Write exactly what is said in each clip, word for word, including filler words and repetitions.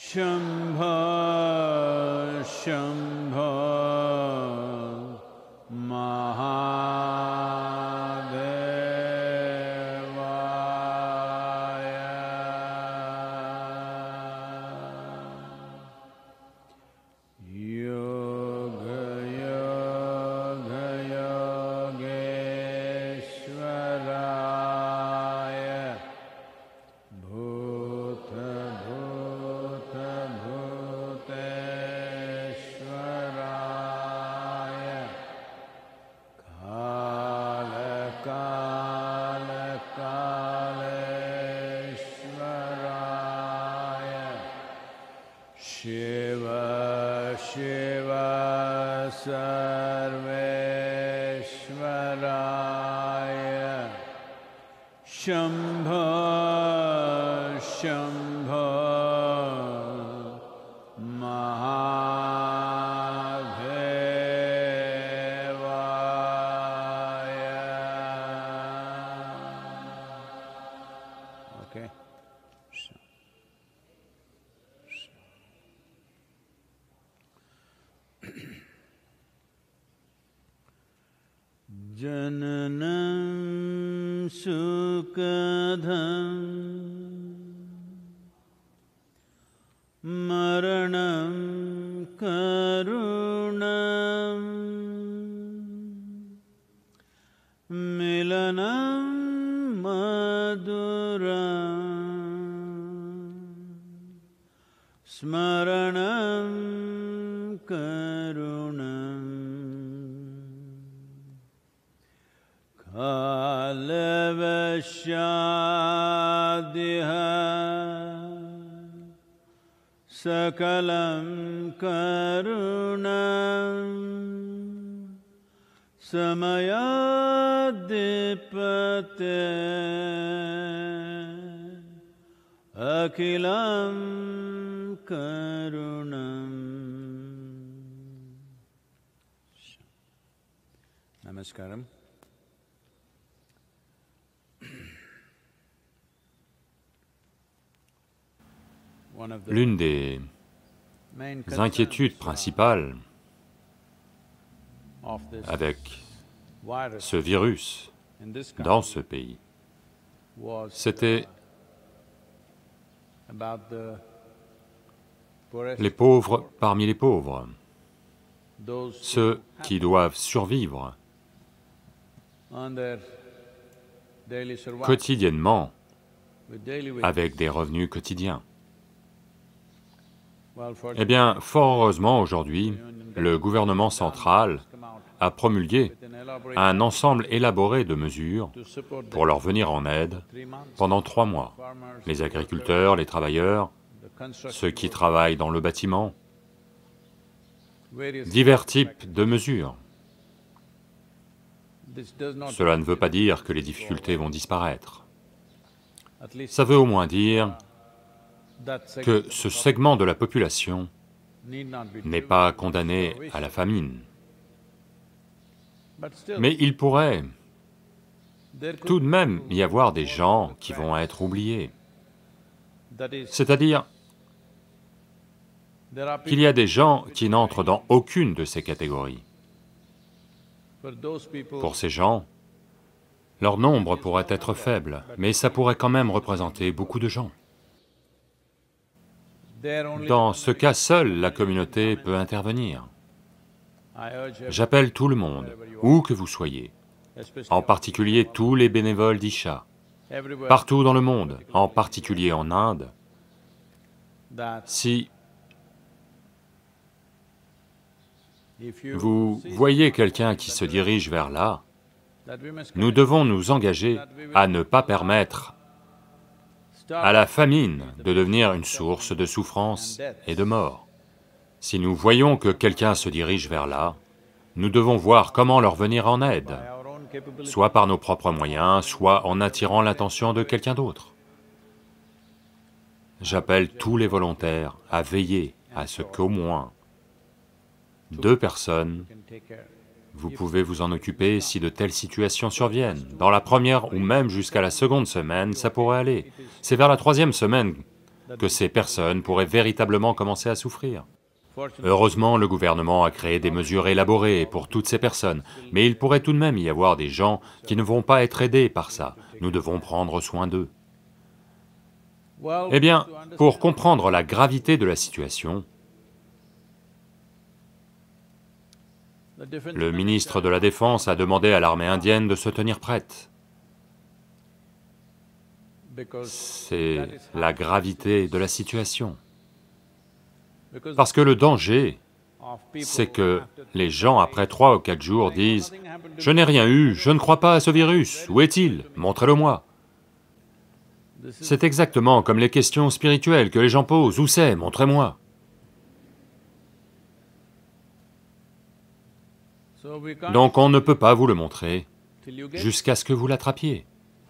Shambho, Shambho, Mahadevaya. Yoga, Yoga, Yogeshwaraya. Bhuta, Bhuta, Bhuteshwaraya. Kala, Kala, Kaleshwaraya. Shiva, Shiva, Sarveshwaraya. Shambho, Shambho, Mahadevaya. Okay. Jananam sukadham maranam karunam milanam maduram smaranam karunam kalavashadiha sakalam karunam samayadipate akilam karunam. Namaskaram. L'une des inquiétudes principales avec ce virus dans ce pays, c'était les pauvres parmi les pauvres, ceux qui doivent survivre quotidiennement avec des revenus quotidiens. Eh bien, fort heureusement aujourd'hui, le gouvernement central a promulgué un ensemble élaboré de mesures pour leur venir en aide pendant trois mois. Les agriculteurs, les travailleurs, ceux qui travaillent dans le bâtiment, divers types de mesures. Cela ne veut pas dire que les difficultés vont disparaître. Ça veut au moins dire que ce segment de la population n'est pas condamné à la famine. Mais il pourrait tout de même y avoir des gens qui vont être oubliés. C'est-à-dire qu'il y a des gens qui n'entrent dans aucune de ces catégories. Pour ces gens, leur nombre pourrait être faible, mais ça pourrait quand même représenter beaucoup de gens. Dans ce cas, seule la communauté peut intervenir. J'appelle tout le monde, où que vous soyez, en particulier tous les bénévoles d'Isha, partout dans le monde, en particulier en Inde. Si vous voyez quelqu'un qui se dirige vers là, nous devons nous engager à ne pas permettre à la famine de devenir une source de souffrance et de mort. Si nous voyons que quelqu'un se dirige vers là, nous devons voir comment leur venir en aide, soit par nos propres moyens, soit en attirant l'attention de quelqu'un d'autre. J'appelle tous les volontaires à veiller à ce qu'au moins deux personnes, vous pouvez vous en occuper si de telles situations surviennent. Dans la première ou même jusqu'à la seconde semaine, ça pourrait aller. C'est vers la troisième semaine que ces personnes pourraient véritablement commencer à souffrir. Heureusement, le gouvernement a créé des mesures élaborées pour toutes ces personnes, mais il pourrait tout de même y avoir des gens qui ne vont pas être aidés par ça. Nous devons prendre soin d'eux. Eh bien, pour comprendre la gravité de la situation, le ministre de la Défense a demandé à l'armée indienne de se tenir prête. C'est la gravité de la situation. Parce que le danger, c'est que les gens, après trois ou quatre jours, disent « Je n'ai rien eu, je ne crois pas à ce virus, où est-il? Montrez-le-moi » C'est exactement comme les questions spirituelles que les gens posent, « Où c'est? Montrez-moi » Donc on ne peut pas vous le montrer jusqu'à ce que vous l'attrapiez.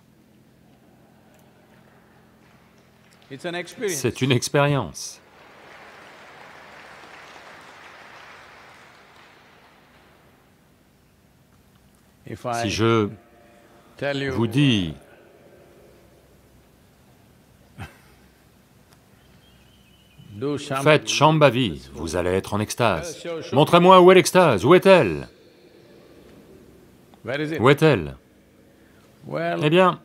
C'est une expérience. Si je vous dis, faites Shambhavi, vous allez être en extase. Montrez-moi où est l'extase, où est-elle? Où est-elle? Eh bien,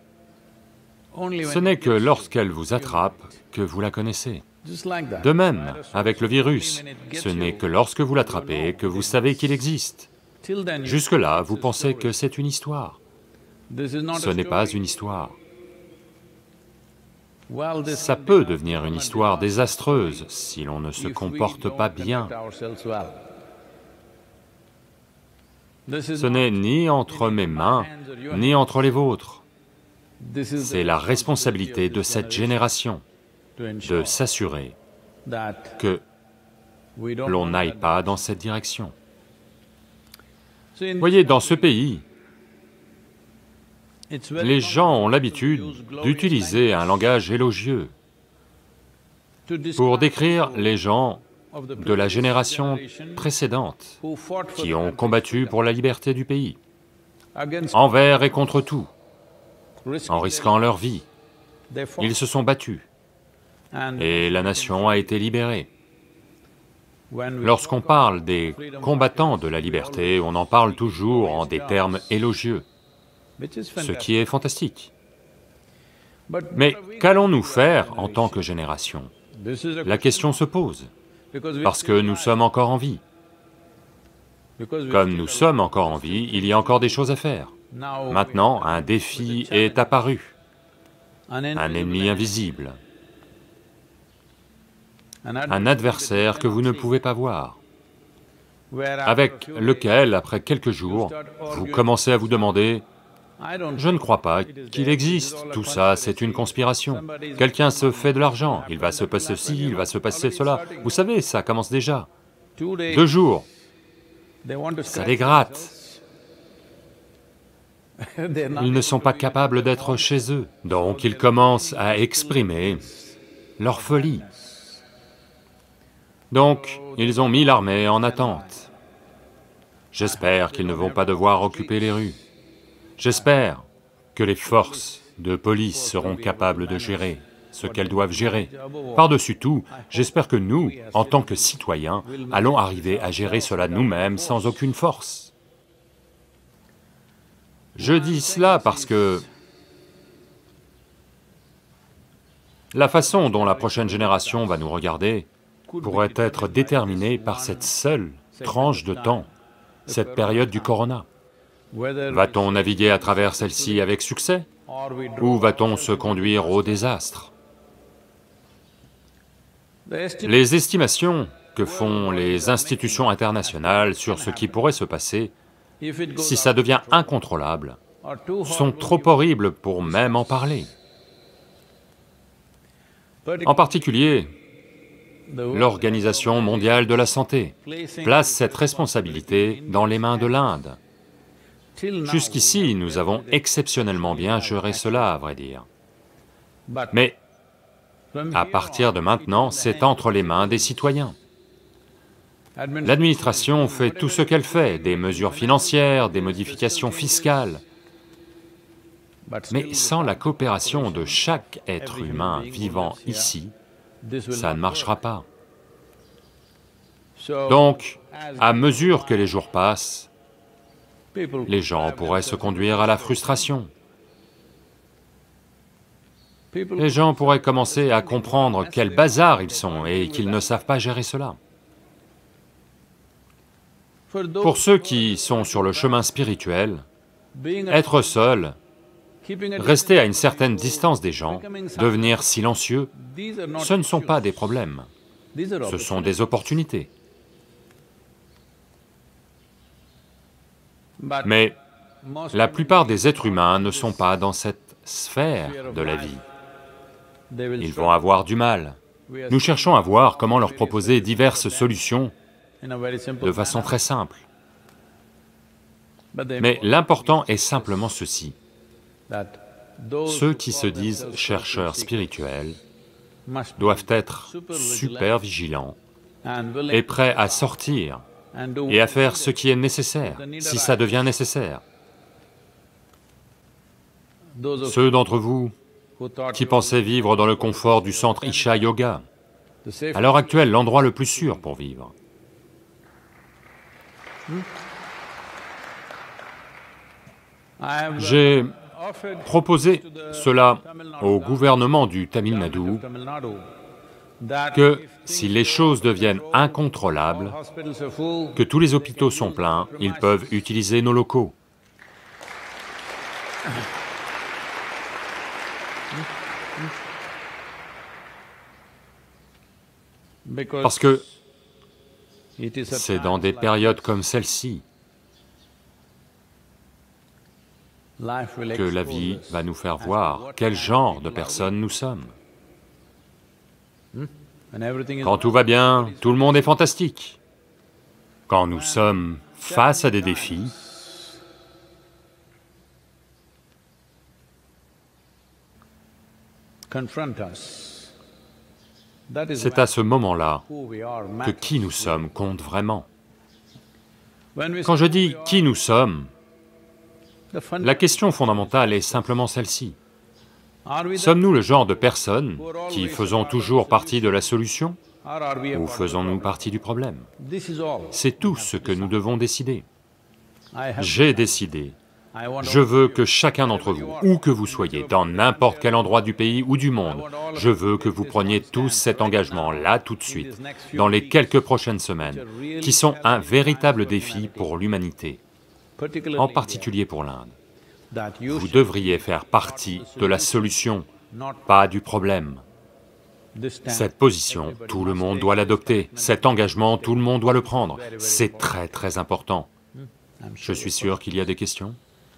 ce n'est que lorsqu'elle vous attrape que vous la connaissez. De même, avec le virus, ce n'est que lorsque vous l'attrapez que vous savez qu'il existe. Jusque-là, vous pensez que c'est une histoire. Ce n'est pas une histoire. Ça peut devenir une histoire désastreuse si l'on ne se comporte pas bien. Ce n'est ni entre mes mains, ni entre les vôtres. C'est la responsabilité de cette génération de s'assurer que l'on n'aille pas dans cette direction. Voyez, dans ce pays, les gens ont l'habitude d'utiliser un langage élogieux pour décrire les gens de la génération précédente qui ont combattu pour la liberté du pays, envers et contre tout, en risquant leur vie. Ils se sont battus et la nation a été libérée. Lorsqu'on parle des combattants de la liberté, on en parle toujours en des termes élogieux, ce qui est fantastique. Mais qu'allons-nous faire en tant que génération? La question se pose, parce que nous sommes encore en vie. Comme nous sommes encore en vie, il y a encore des choses à faire. Maintenant, un défi est apparu, un ennemi invisible, un adversaire que vous ne pouvez pas voir, avec lequel, après quelques jours, vous commencez à vous demander, « Je ne crois pas qu'il existe, tout ça c'est une conspiration. Quelqu'un se fait de l'argent, il va se passer ceci, il va se passer cela. Vous savez, ça commence déjà. Deux jours, ça les gratte. Ils ne sont pas capables d'être chez eux, donc ils commencent à exprimer leur folie. Donc, ils ont mis l'armée en attente. J'espère qu'ils ne vont pas devoir occuper les rues. J'espère que les forces de police seront capables de gérer ce qu'elles doivent gérer. Par-dessus tout, j'espère que nous, en tant que citoyens, allons arriver à gérer cela nous-mêmes sans aucune force. Je dis cela parce que la façon dont la prochaine génération va nous regarder pourrait être déterminée par cette seule tranche de temps, cette période du corona. Va-t-on naviguer à travers celle-ci avec succès, ou va-t-on se conduire au désastre? Les estimations que font les institutions internationales sur ce qui pourrait se passer, si ça devient incontrôlable, sont trop horribles pour même en parler. En particulier, l'Organisation mondiale de la santé place cette responsabilité dans les mains de l'Inde. Jusqu'ici, nous avons exceptionnellement bien géré cela, à vrai dire. Mais à partir de maintenant, c'est entre les mains des citoyens. L'administration fait tout ce qu'elle fait, des mesures financières, des modifications fiscales. Mais sans la coopération de chaque être humain vivant ici, ça ne marchera pas. Donc, à mesure que les jours passent, les gens pourraient se conduire à la frustration. Les gens pourraient commencer à comprendre quel bazar ils sont et qu'ils ne savent pas gérer cela. Pour ceux qui sont sur le chemin spirituel, être seul, rester à une certaine distance des gens, devenir silencieux, ce ne sont pas des problèmes, ce sont des opportunités. Mais la plupart des êtres humains ne sont pas dans cette sphère de la vie. Ils vont avoir du mal. Nous cherchons à voir comment leur proposer diverses solutions de façon très simple. Mais l'important est simplement ceci. Ceux qui se disent chercheurs spirituels doivent être super vigilants et prêts à sortir et à faire ce qui est nécessaire, si ça devient nécessaire. Ceux d'entre vous qui pensaient vivre dans le confort du centre Isha Yoga, à l'heure actuelle, l'endroit le plus sûr pour vivre. J'ai proposé cela au gouvernement du Tamil Nadu, que si les choses deviennent incontrôlables, que tous les hôpitaux sont pleins, ils peuvent utiliser nos locaux. Parce que c'est dans des périodes comme celle-ci que la vie va nous faire voir quel genre de personnes nous sommes. Quand tout va bien, tout le monde est fantastique. Quand nous sommes face à des défis, c'est à ce moment-là que qui nous sommes compte vraiment. Quand je dis qui nous sommes, la question fondamentale est simplement celle-ci. Sommes-nous le genre de personnes qui faisons toujours partie de la solution ou faisons-nous partie du problème? C'est tout ce que nous devons décider. J'ai décidé. Je veux que chacun d'entre vous, où que vous soyez, dans n'importe quel endroit du pays ou du monde, je veux que vous preniez tous cet engagement là tout de suite, dans les quelques prochaines semaines, qui sont un véritable défi pour l'humanité, en particulier pour l'Inde. Vous devriez faire partie de la solution, pas du problème. Cette position, tout le monde doit l'adopter, cet engagement, tout le monde doit le prendre, c'est très très important. Je suis sûr qu'il y a des questions.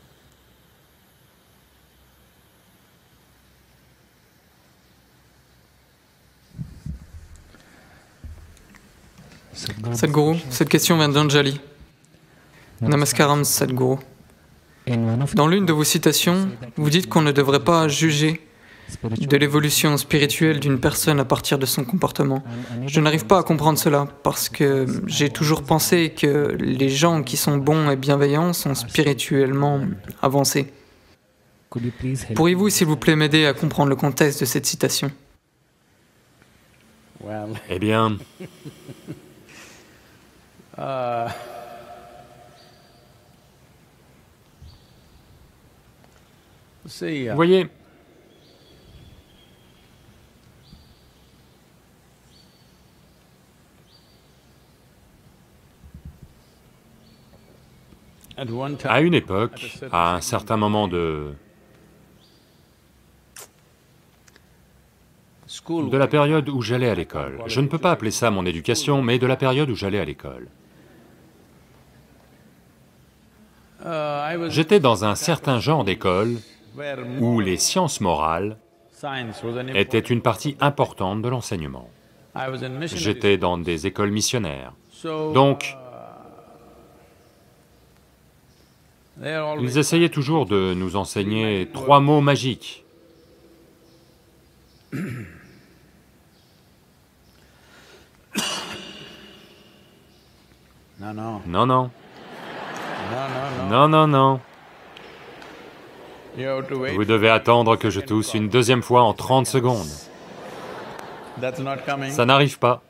Sadhguru, cette question vient d'Anjali. Namaskaram Sadhguru. Dans l'une de vos citations, vous dites qu'on ne devrait pas juger de l'évolution spirituelle d'une personne à partir de son comportement. Je n'arrive pas à comprendre cela, parce que j'ai toujours pensé que les gens qui sont bons et bienveillants sont spirituellement avancés. Pourriez-vous, s'il vous plaît, m'aider à comprendre le contexte de cette citation? Eh bien... Uh, see, uh, Vous voyez, at one time, à une époque, à un certain moment de... school, de la période où j'allais à l'école, je ne peux pas appeler ça mon éducation, mais de la période où j'allais à l'école. uh, I was J'étais dans un certain genre d'école where où les sciences morales science was an étaient une partie importante de l'enseignement. I was in missionary J'étais dans des écoles missionnaires. So, Donc, they are always ils essayaient toujours de nous enseigner trois mots magiques. no, no, Non, non, no, no, no. non, non, non. You have to wait. Vous devez attendre que je tousse une deuxième fois en trente secondes. That's not coming. Ça n'arrive pas.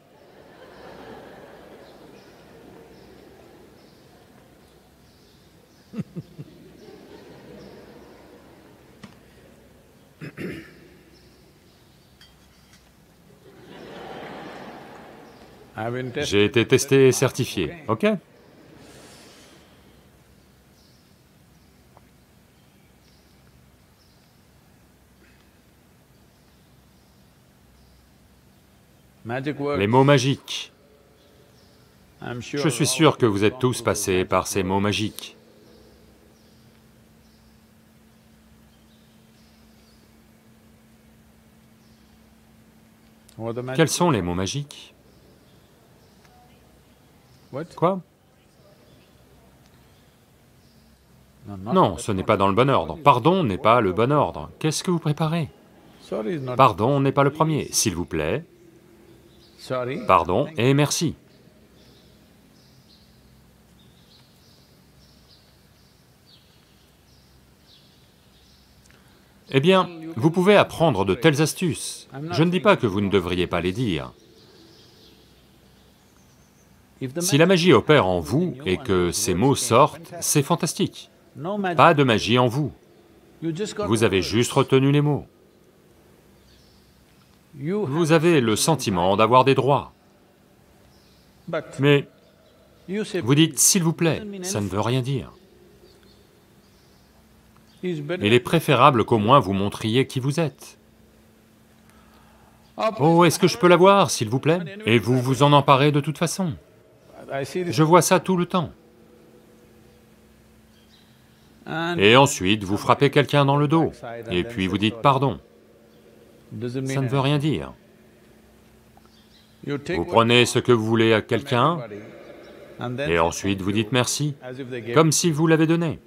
I've been tested. J'ai été testé et certifié, ok? Magic words. Les mots magiques. I'm sure Je suis sûr que vous êtes tous passés par ces mots magiques. What the magic- Quels sont les mots magiques? What? Quoi? No, not- Non, ce n'est pas dans le bon ordre. Pardon n'est pas le bon ordre. Qu'est-ce que vous préparez? Sorry is not. Pardon n'est pas le premier. S'il vous plaît, Sorry. pardon et merci. Eh bien, vous pouvez apprendre de telles astuces. Je ne dis pas que vous ne devriez pas les dire. If the Si la magic- magie opère en vous et que ces mots sortent, c'est fantastique. No magic. Pas de magie en vous. You just got Vous the avez words. juste retenu les mots. You have- Vous avez le sentiment d'avoir des droits. But Mais you say vous dites « s'il vous plaît », ça ne veut rien dire. it's better. Il est préférable qu'au moins vous montriez qui vous êtes. Oh, est-ce que je peux l'avoir, s'il vous plaît? Et vous vous en emparez de toute façon. I see this. Je vois ça tout le temps. And Et ensuite, vous frappez quelqu'un dans le dos, et puis vous dites pardon. doesn't mean Ça ne veut rien dire. You take Vous what prenez ce que vous voulez à quelqu'un, everybody, and then et ensuite vous dites merci, as if they gave- comme si vous l'avez donné.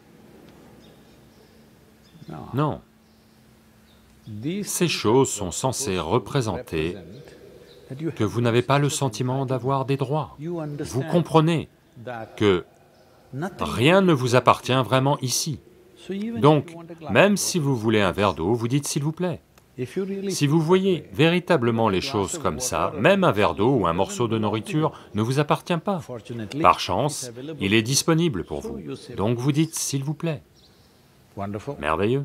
No. Non, These ces choses sont censées représenter that you que vous n'avez pas le sentiment d'avoir des droits. you Vous understand comprenez that que nothing. rien ne vous appartient vraiment ici. So even Donc, if you want a glass, même si vous voulez un verre d'eau, vous dites s'il vous plaît. if you really Si vous voyez véritablement les choses comme ça, même un verre d'eau ou un morceau de nourriture ne vous appartient pas. fortunately Par chance, il est disponible pour vous. Donc vous dites s'il vous plaît. wonderful. Merveilleux.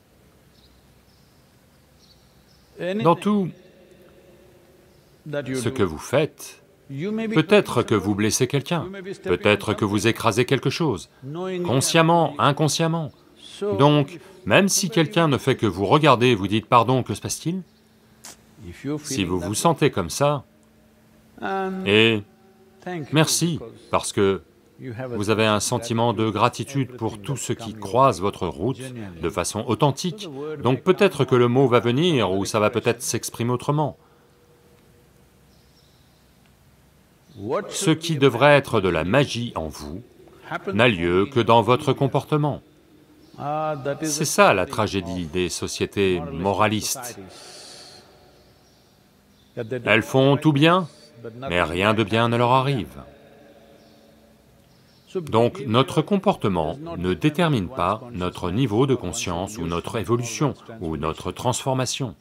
Anything Dans tout that you ce do, que vous faites, you may be peut-être que vous blessez quelqu'un, peut-être que vous écrasez quelque chose, knowing consciemment, inconsciemment. so Donc, même si quelqu'un ne fait que vous regarder et vous dites pardon, que se passe-t-il? if you Si feel vous that vous sentez comme ça, and et thank you, merci, because parce que you have a vous avez un sentiment de gratitude pour tout ce qui croise votre route de façon authentique, donc peut-être que le mot va venir ou ça va peut-être s'exprimer autrement. what Ce qui devrait être de la magie en vous n'a lieu que dans votre comportement. Ah, that is C'est ça la tragédie des sociétés moralistes. that they do Elles font tout bien, but mais rien de bien ne leur arrive. So Donc notre comportement ne détermine pas notre niveau de conscience ou notre évolution ou notre transformation.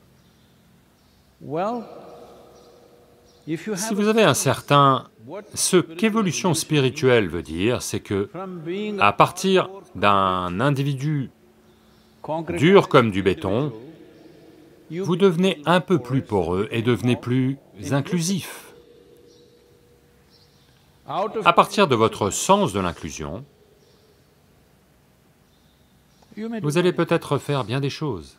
well, if you Si have vous avez un certain... Ce qu'évolution spirituelle veut dire, c'est que, from being à partir d'un individu concrete, dur comme du béton, you vous devenez un peu plus poreux et devenez plus inclusif. out of À partir de votre sens de l'inclusion, you may do vous allez peut-être faire bien des choses.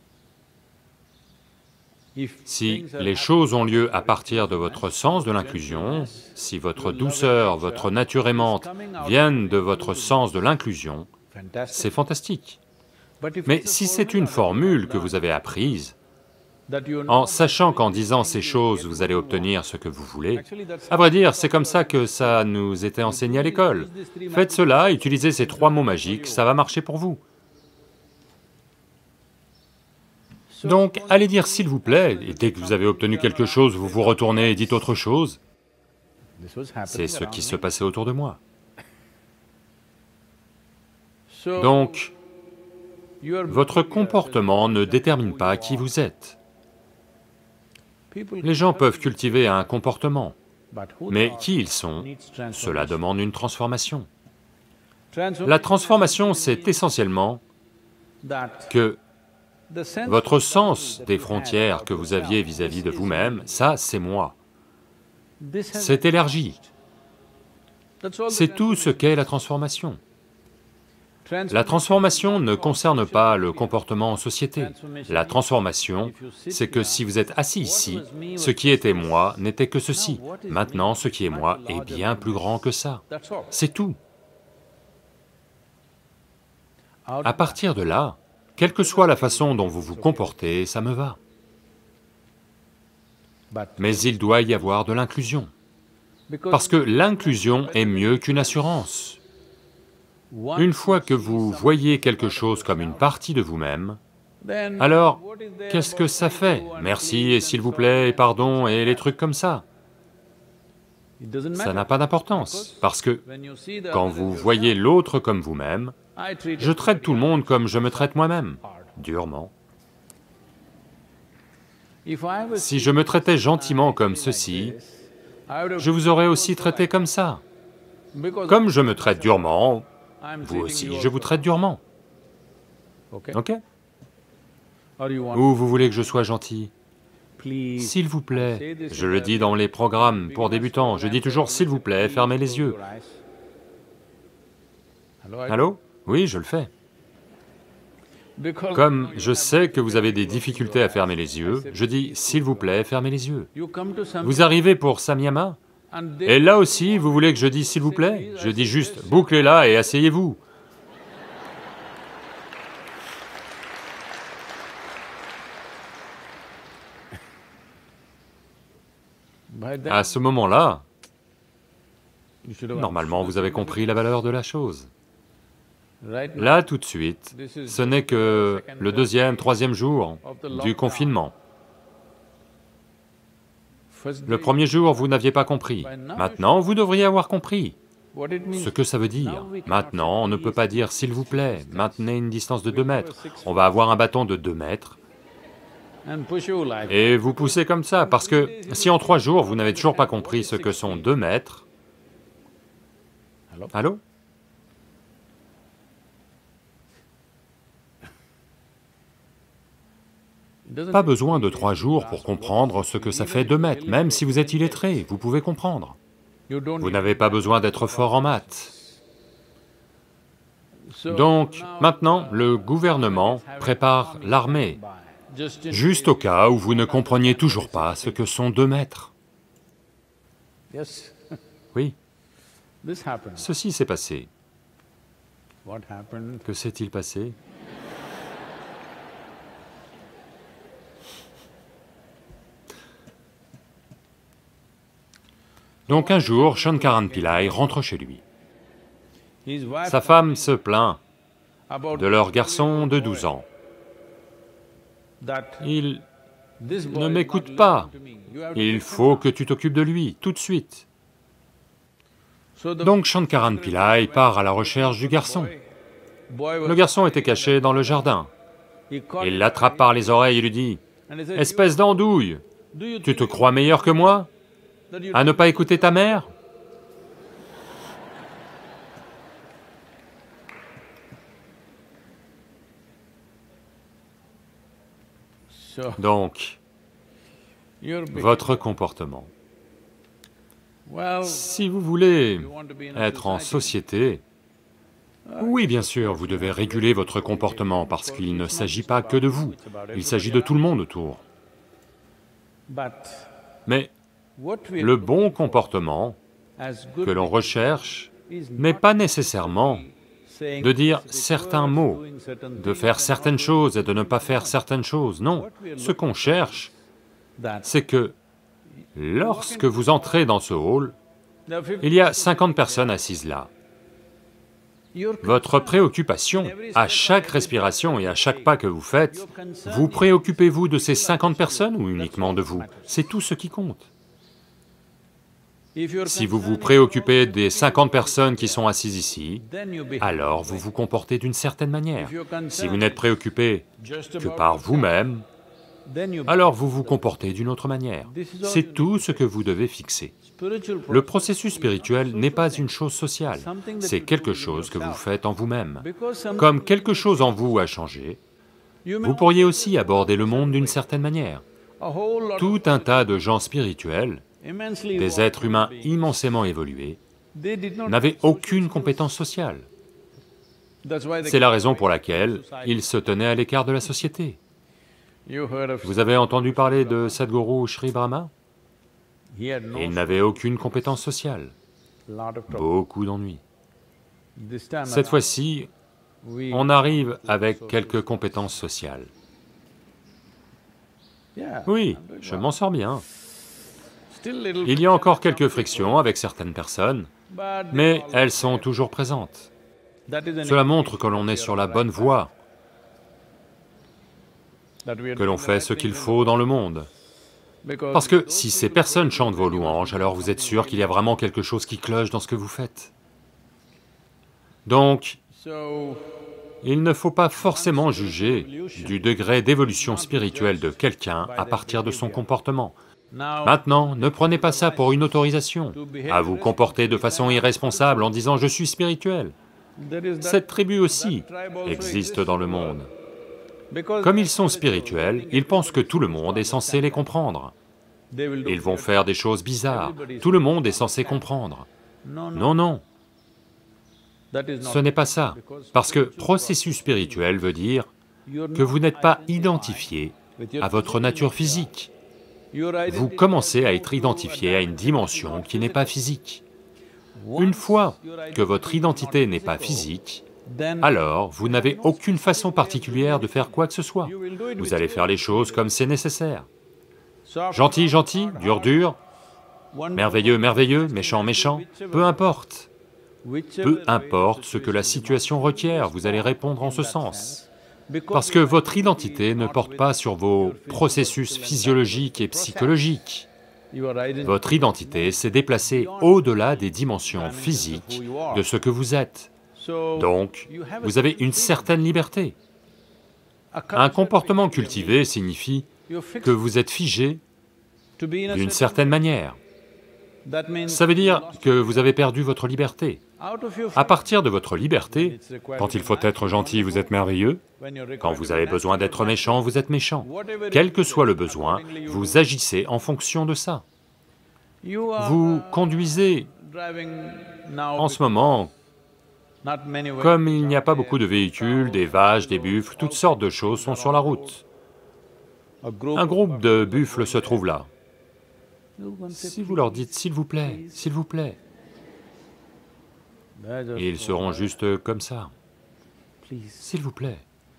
if Si things are les choses ont lieu à partir de votre sens de l'inclusion, si votre douceur, votre nature aimante viennent de votre sens de l'inclusion, fantastic. c'est fantastique. But if Mais it's a si c'est une formule que vous avez apprise, that you know, en sachant qu'en disant ces choses, vous allez obtenir ce que vous voulez, à vrai dire, c'est comme ça que ça nous était enseigné à l'école. Faites cela, utilisez ces trois mots magiques, ça va marcher pour vous. Donc, allez dire s'il vous plaît, et dès que vous avez obtenu quelque chose, vous vous retournez et dites autre chose. this was happening C'est ce around qui me. se passait autour de moi. So, Donc, Votre comportement ne détermine pas qui vous êtes. Les gens peuvent cultiver un comportement, mais qui ils sont, cela demande une transformation. La transformation, c'est essentiellement que votre sens des frontières que vous aviez vis-à-vis de vous-même, ça, c'est moi. C'est élargi. C'est tout ce qu'est la transformation. La transformation ne concerne pas le comportement en société. La transformation, c'est que si vous êtes assis ici, ce qui était moi n'était que ceci. Maintenant, ce qui est moi est bien plus grand que ça. C'est tout. À partir de là, quelle que soit la façon dont vous vous comportez, ça me va. Mais il doit y avoir de l'inclusion. Parce que l'inclusion est mieux qu'une assurance. Une fois que vous voyez quelque chose comme une partie de vous-même, alors, qu'est-ce que ça fait? Merci et s'il vous plaît et pardon et les trucs comme ça. Ça n'a pas d'importance, parce que quand vous voyez l'autre comme vous-même, je traite tout le monde comme je me traite moi-même, durement. Si je me traitais gentiment comme ceci, je vous aurais aussi traité comme ça. Comme je me traite durement, vous aussi, je vous traite durement. Ok? Ou vous voulez que je sois gentil? S'il vous plaît, je le dis dans les programmes pour débutants, je dis toujours s'il vous plaît, fermez les yeux. Allô? Oui, je le fais. Comme je sais que vous avez des difficultés à fermer les yeux, je dis s'il vous plaît, fermez les yeux. Vous arrivez pour Samyama, et là aussi, vous voulez que je dise s'il vous plaît? Je dis juste bouclez-la et asseyez-vous. À ce moment-là, normalement vous avez compris la valeur de la chose. Là, tout de suite, ce n'est que le deuxième, troisième jour du confinement. Le premier jour, vous n'aviez pas compris. Maintenant, vous devriez avoir compris ce que ça veut dire. Maintenant, on ne peut pas dire « s'il vous plaît, maintenez une distance de deux mètres ». On va avoir un bâton de deux mètres, et vous poussez comme ça, parce que si en trois jours, vous n'avez toujours pas compris ce que sont deux mètres... Allô? Pas besoin de trois jours pour comprendre ce que ça fait deux mètres, même si vous êtes illettré, vous pouvez comprendre. Vous n'avez pas besoin d'être fort en maths. Donc, maintenant, le gouvernement prépare l'armée, juste au cas où vous ne compreniez toujours pas ce que sont deux mètres. Oui. Ceci s'est passé. Que s'est-il passé? Donc un jour, Shankaran Pillai rentre chez lui. Sa femme se plaint de leur garçon de douze ans. Il ne m'écoute pas, il faut que tu t'occupes de lui, tout de suite. Donc Shankaran Pillai part à la recherche du garçon. Le garçon était caché dans le jardin. Il l'attrape par les oreilles et lui dit, « Espèce d'andouille, tu te crois meilleur que moi? À ne pas écouter ta mère? » Donc, votre comportement. Si vous voulez être en société, oui, bien sûr, vous devez réguler votre comportement parce qu'il ne s'agit pas que de vous, il s'agit de tout le monde autour. Mais le bon comportement que l'on recherche n'est pas nécessairement de dire certains mots, de faire certaines choses et de ne pas faire certaines choses, non. Ce qu'on cherche, c'est que lorsque vous entrez dans ce hall, il y a cinquante personnes assises là. Votre préoccupation, à chaque respiration et à chaque pas que vous faites, vous préoccupez-vous de ces cinquante personnes ou uniquement de vous? C'est tout ce qui compte. Si vous vous préoccupez des cinquante personnes qui sont assises ici, alors vous vous comportez d'une certaine manière. Si vous n'êtes préoccupé que par vous-même, alors vous vous comportez d'une autre manière. C'est tout ce que vous devez fixer. Le processus spirituel n'est pas une chose sociale, c'est quelque chose que vous faites en vous-même. Comme quelque chose en vous a changé, vous pourriez aussi aborder le monde d'une certaine manière. Tout un tas de gens spirituels, des êtres humains immensément évolués, n'avaient aucune compétence sociale. C'est la raison pour laquelle ils se tenaient à l'écart de la société. Vous avez entendu parler de Sadhguru Sri Brahma? Il n'avait aucune compétence sociale, beaucoup d'ennuis. Cette fois-ci, on arrive avec quelques compétences sociales. Oui, je m'en sors bien. Il y a encore quelques frictions avec certaines personnes, mais elles sont toujours présentes. Cela montre que l'on est sur la bonne voie, que l'on fait ce qu'il faut dans le monde. Parce que si ces personnes chantent vos louanges, alors vous êtes sûr qu'il y a vraiment quelque chose qui cloche dans ce que vous faites. Donc, il ne faut pas forcément juger du degré d'évolution spirituelle de quelqu'un à partir de son comportement. Maintenant, ne prenez pas ça pour une autorisation, à vous comporter de façon irresponsable en disant « je suis spirituel ». Cette tribu aussi existe dans le monde. Comme ils sont spirituels, ils pensent que tout le monde est censé les comprendre. Ils vont faire des choses bizarres, tout le monde est censé comprendre. Non, non. Ce n'est pas ça, parce que processus spirituel veut dire que vous n'êtes pas identifié à votre nature physique. Vous commencez à être identifié à une dimension qui n'est pas physique. Une fois que votre identité n'est pas physique, alors vous n'avez aucune façon particulière de faire quoi que ce soit. Vous allez faire les choses comme c'est nécessaire. Gentil, gentil, dur, dur, merveilleux, merveilleux, méchant, méchant, peu importe. Peu importe ce que la situation requiert, vous allez répondre en ce sens. Parce que votre identité ne porte pas sur vos processus physiologiques et psychologiques. Votre identité s'est déplacée au-delà des dimensions physiques de ce que vous êtes. Donc, vous avez une certaine liberté. Un comportement cultivé signifie que vous êtes figé d'une certaine manière. Ça veut dire que vous avez perdu votre liberté. À partir de votre liberté, quand il faut être gentil, vous êtes merveilleux. Quand vous avez besoin d'être méchant, vous êtes méchant. Quel que soit le besoin, vous agissez en fonction de ça. Vous conduisez en ce moment, comme il n'y a pas beaucoup de véhicules, des vaches, des buffles, toutes sortes de choses sont sur la route. Un groupe de buffles se trouve là. Si vous leur dites « s'il vous plaît, s'il vous plaît », ils seront juste comme ça. « S'il vous plaît ».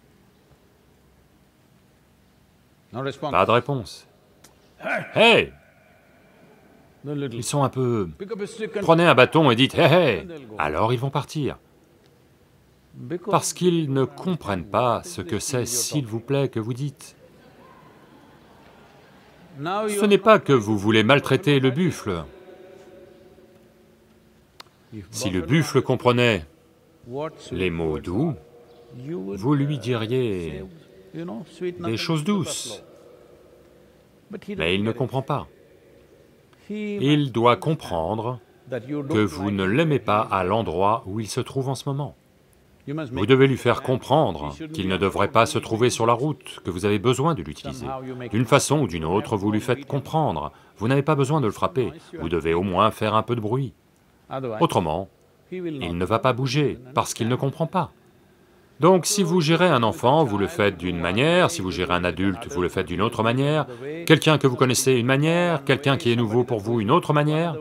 Pas de réponse. « Hey !» Ils sont un peu... Prenez un bâton et dites « hey, hey !» Alors ils vont partir. Parce qu'ils ne comprennent pas ce que c'est « s'il vous plaît » que vous dites. Ce n'est pas que vous voulez maltraiter le buffle. Si le buffle comprenait les mots doux, vous lui diriez des choses douces. Mais il ne comprend pas. Il doit comprendre que vous ne l'aimez pas à l'endroit où il se trouve en ce moment. Vous devez lui faire comprendre qu'il ne devrait pas se trouver sur la route, que vous avez besoin de l'utiliser. D'une façon ou d'une autre, vous lui faites comprendre. Vous n'avez pas besoin de le frapper, vous devez au moins faire un peu de bruit. Autrement, il ne va pas bouger, parce qu'il ne comprend pas. Donc si vous gérez un enfant, vous le faites d'une manière, si vous gérez un adulte, vous le faites d'une autre manière, quelqu'un que vous connaissez une manière, quelqu'un qui est nouveau pour vous une autre manière.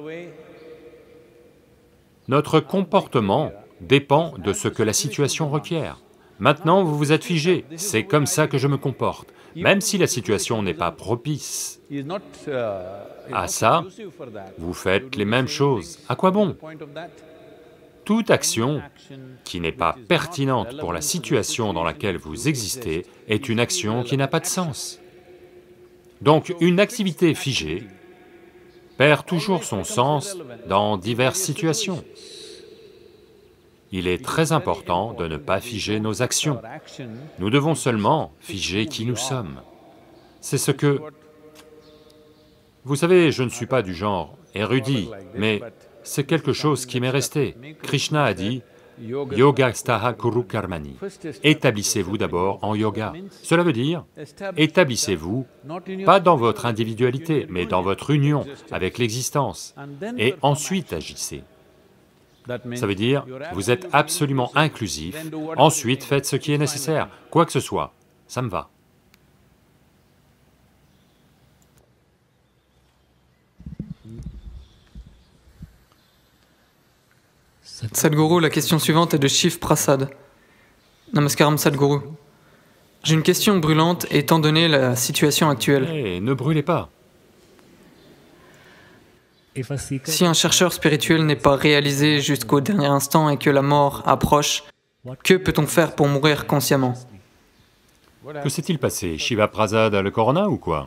Notre comportement dépend de ce que la situation requiert. Maintenant, vous vous êtes figé, c'est comme ça que je me comporte. Même si la situation n'est pas propice à ça, vous faites les mêmes choses. À quoi bon? Toute action qui n'est pas pertinente pour la situation dans laquelle vous existez est une action qui n'a pas de sens. Donc, une activité figée perd toujours son sens dans diverses situations. Il est très important de ne pas figer nos actions. Nous devons seulement figer qui nous sommes. C'est ce que... Vous savez, je ne suis pas du genre érudit, mais c'est quelque chose qui m'est resté. Krishna a dit, « Yogastaha kuru karmani » établissez-vous d'abord en yoga. Cela veut dire, établissez-vous, pas dans votre individualité, mais dans votre union avec l'existence, et ensuite agissez. Ça veut dire, vous êtes absolument inclusif, ensuite faites ce qui est nécessaire, quoi que ce soit, ça me va. Sadhguru, la question suivante est de Shiv Prasad. Namaskaram Sadhguru. J'ai une question brûlante étant donné la situation actuelle. Hey, ne brûlez pas. Si un chercheur spirituel n'est pas réalisé jusqu'au dernier instant et que la mort approche, que peut-on faire pour mourir consciemment? Que s'est-il passé? Shiva Prasad a le corona ou quoi?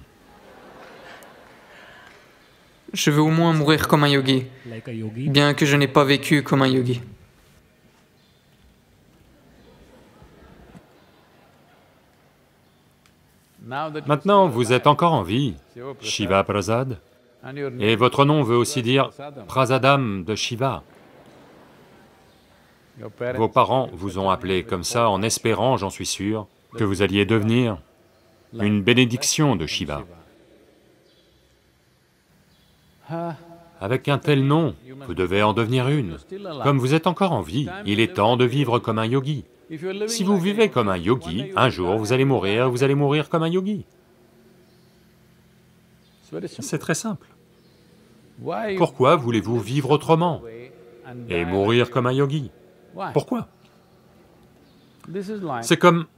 Je veux au moins mourir comme un yogi, bien que je n'ai pas vécu comme un yogi. Maintenant, vous êtes encore en vie, Shiva Prasad, et votre nom veut aussi dire Prasadam de Shiva. Vos parents vous ont appelé comme ça en espérant, j'en suis sûr, que vous alliez devenir une bénédiction de Shiva. Avec un tel nom, vous devez en devenir une. Comme vous êtes encore en vie, il est temps de vivre comme un yogi. Si vous vivez comme un yogi, un jour vous allez mourir, vous allez mourir comme un yogi. C'est très simple. Pourquoi voulez-vous vivre autrement et mourir comme un yogi? Pourquoi? C'est comme...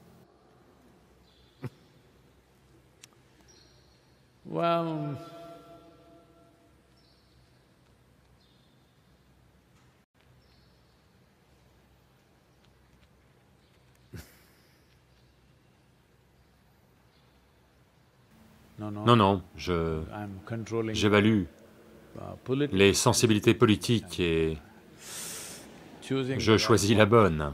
Non, non, je... j'évalue les sensibilités politiques et je choisis la bonne.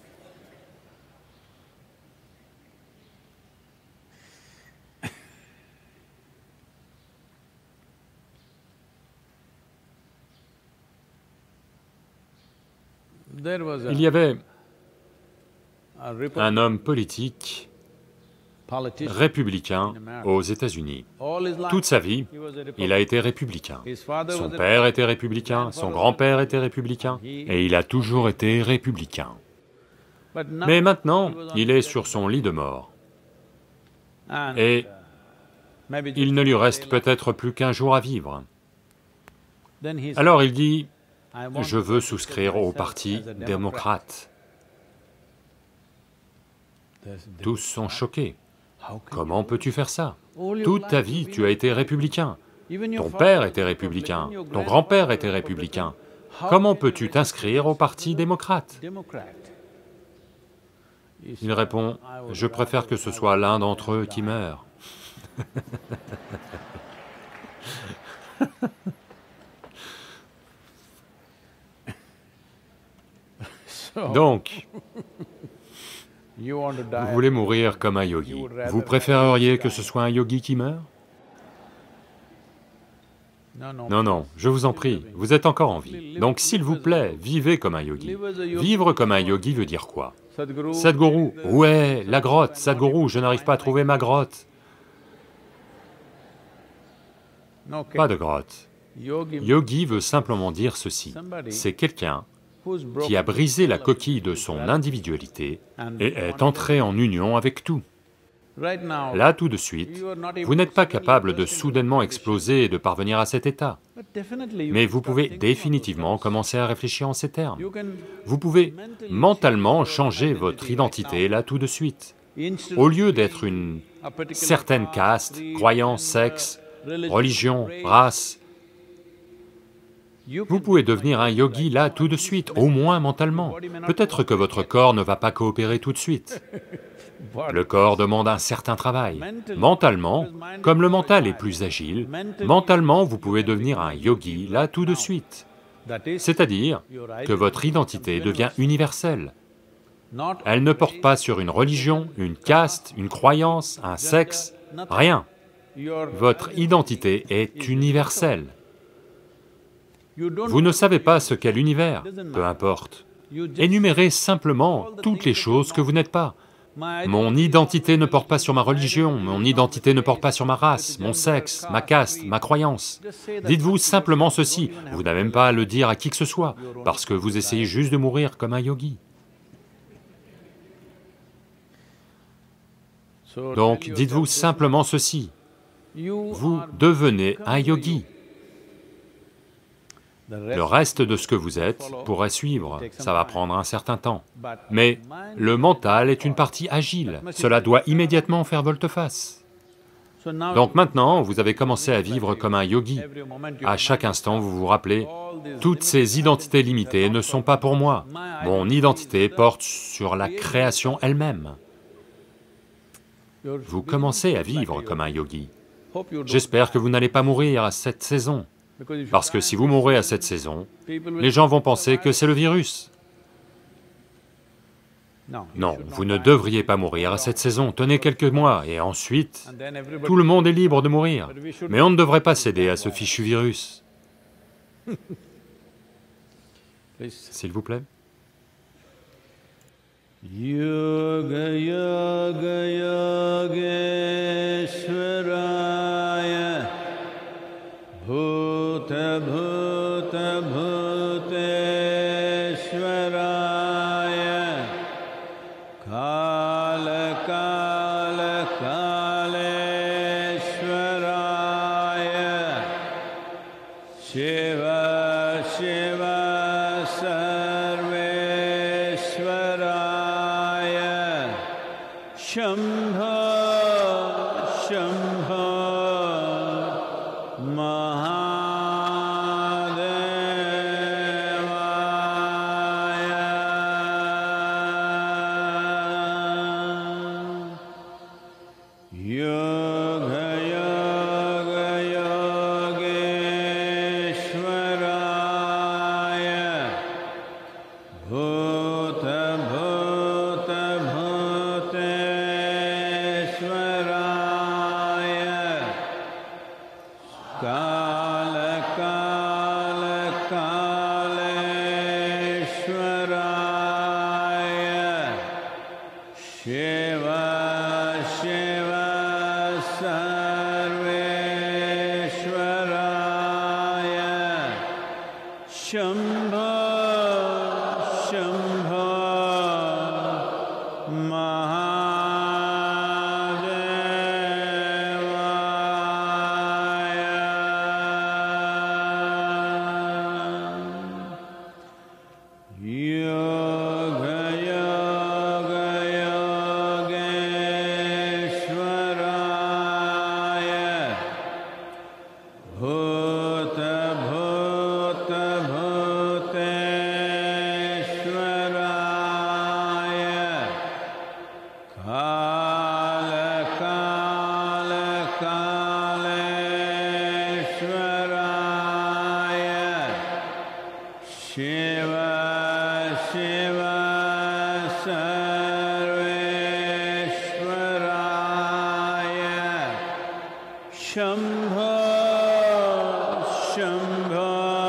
Il y avait un homme politique républicain aux États-Unis. Toute sa vie, il a été républicain. Son père était républicain, son grand-père était républicain, et il a toujours été républicain. Mais maintenant, il est sur son lit de mort. Et il ne lui reste peut-être plus qu'un jour à vivre. Alors il dit, « Je veux souscrire au parti démocrate. » Tous sont choqués. Comment peux-tu faire ça? Toute ta vie, tu as été républicain. Ton père était républicain, ton grand-père était républicain. Comment peux-tu t'inscrire au parti démocrate? Il répond, « Je préfère que ce soit l'un d'entre eux qui meure. » Donc, vous voulez mourir comme un yogi. Vous préféreriez que ce soit un yogi qui meurt? Non, non, je vous en prie, vous êtes encore en vie. Donc s'il vous plaît, vivez comme un yogi. Vivre comme un yogi veut dire quoi? Sadhguru, ouais, la grotte, Sadhguru, je n'arrive pas à trouver ma grotte. Pas de grotte. Yogi veut simplement dire ceci, c'est quelqu'un qui a brisé la coquille de son individualité et est entré en union avec tout. Là, tout de suite, vous n'êtes pas capable de soudainement exploser et de parvenir à cet état. Mais vous pouvez définitivement commencer à réfléchir en ces termes. Vous pouvez mentalement changer votre identité là tout de suite. Au lieu d'être une certaine caste, croyance, sexe, religion, race, vous pouvez devenir un yogi là tout de suite, au moins mentalement. Peut-être que votre corps ne va pas coopérer tout de suite. Le corps demande un certain travail. Mentalement, comme le mental est plus agile, mentalement vous pouvez devenir un yogi là tout de suite. C'est-à-dire que votre identité devient universelle. Elle ne porte pas sur une religion, une caste, une croyance, un sexe, rien. Votre identité est universelle. Vous ne savez pas ce qu'est l'univers, peu importe. Énumérez simplement toutes les choses que vous n'êtes pas. Mon identité ne porte pas sur ma religion, mon identité ne porte pas sur ma race, mon sexe, ma caste, ma croyance. Dites-vous simplement ceci, vous n'avez même pas à le dire à qui que ce soit, parce que vous essayez juste de mourir comme un yogi. Donc, dites-vous simplement ceci, vous devenez un yogi. Le reste de ce que vous êtes pourrait suivre, ça va prendre un certain temps. Mais le mental est une partie agile, cela doit immédiatement faire volte-face. Donc maintenant, vous avez commencé à vivre comme un yogi. À chaque instant, vous vous rappelez, toutes ces identités limitées ne sont pas pour moi. Mon identité porte sur la création elle-même. Vous commencez à vivre comme un yogi. J'espère que vous n'allez pas mourir à cette saison, parce que si vous mourrez à cette saison, les gens vont penser que c'est le virus. Non, vous ne devriez pas mourir à cette saison, tenez quelques mois, et ensuite, tout le monde est libre de mourir. Mais on ne devrait pas céder à ce fichu virus. S'il vous plaît. Yoga yoga yogeshwaraya bhuta bhuta bhuteshwaraya kala kala kaleshwaraya shiva shiva sarveshwaraya Shambho, Shambho, Mahadevaya. Yoga, Yoga, Yogeshwaraya. Bhuta, Bhuta, Bhuteshwaraya. Kala, Kala, Kaleshwaraya. Shiva, Shiva, Sarveshwaraya. Shambho, Shambho, Mahadevaya. Yoga, Yoga, Yogeshwaraya. Bhuta, Bhuta, Bhuteshwaraya. Kala, Kala, Kaleshwaraya. Shiva, Shiva, Sarveshwaraya. Shambho, Shambho,